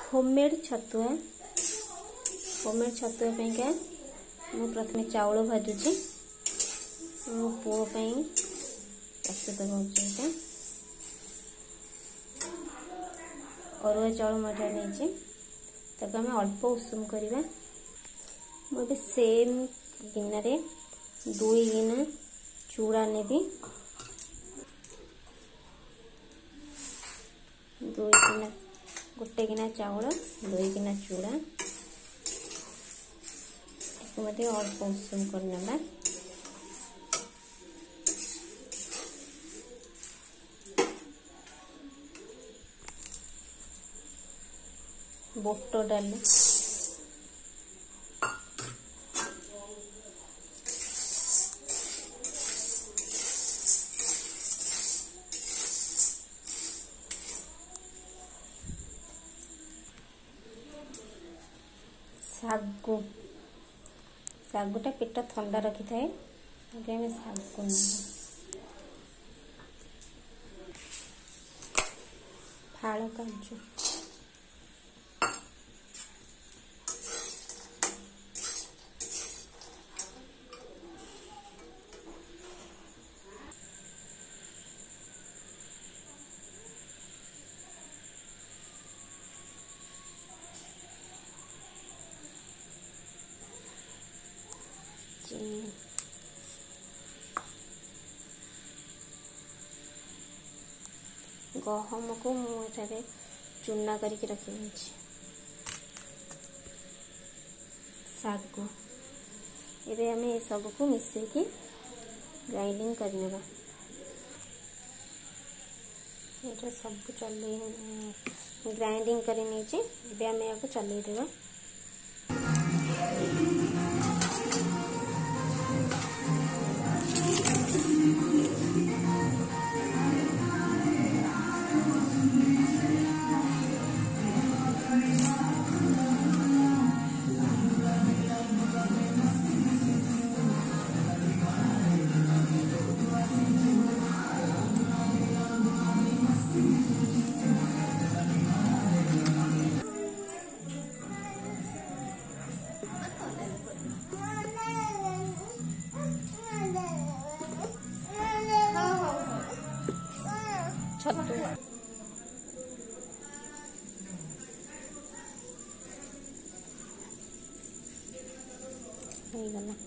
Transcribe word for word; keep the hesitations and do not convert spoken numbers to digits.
Homemade Chhatua homemade Chhatua पे क्या मु प्रथम चाउल भाजुची मो पुओ प्रस्तुत कर अरुआ चाउल मठा नहीं ताको आम अल्प उषुम करवा मुझे सेम गिन्ना दुई गिना चूड़ा नेबी दुई गिना गोटे गिना चाउल दुई गिना चूड़ा मत अल्प उषुम करना बुट डाली सागु सागुटा पेट थंडा रखी थाए सागु फाड़ काजू गहम को मुझे चूना करके रखी सागु ये आम ये सब को मिसेकी ग्राइंडिंग करने ये सब चल ग्राइंडिंग कर चल देवा छतु हो गला।